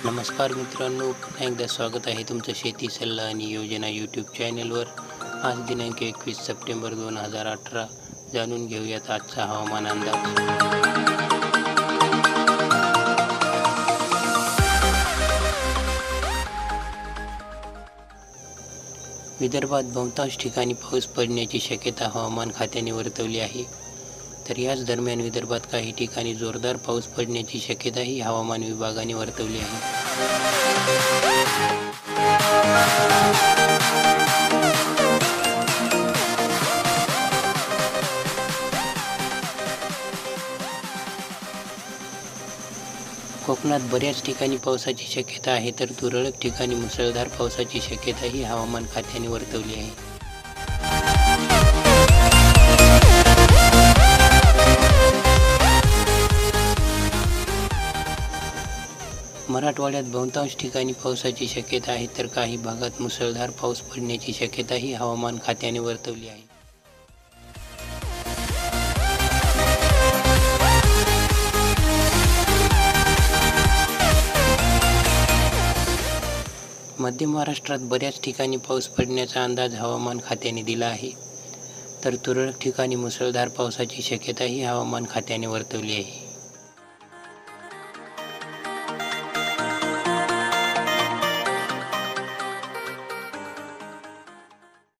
नमस्कार मित्रांनो, पुन्हा एकदा स्वागत आहे तुमचं शेती सल्ला आणि योजना यूट्यूब चॅनलवर. आज दिनांक 21 सप्टेंबर 2018. जाणून घेऊयात आजचा हवामान अंदाज. विदर्भात बहुतांश ठिकाणी पाऊस पडण्याची शक्यता हवामान खात्याने वर्तवली आहे. तर याच दरम्यान विदर्भात काही ठिकाणी जोरदार पाऊस पडण्याची शक्यताही हवामान विभागाने वर्तवली आहे. कोकणात बऱ्याच ठिकाणी पावसाची शक्यता आहे, तर तुरळक ठिकाणी मुसळधार पावसाची शक्यताही हवामान खात्याने वर्तवली आहे. मराठवाड्यात बहुतांश ठिकाणी पावसाची शक्यता आहे, तर काही भागात मुसळधार पाऊस पडण्याची शक्यताही हवामान खात्याने वर्तवली आहे. मध्य महाराष्ट्रात बऱ्याच ठिकाणी पाऊस पडण्याचा अंदाज हवामान खात्याने दिला आहे, तर तुरळक ठिकाणी मुसळधार पावसाची शक्यताही हवामान खात्याने वर्तवली आहे.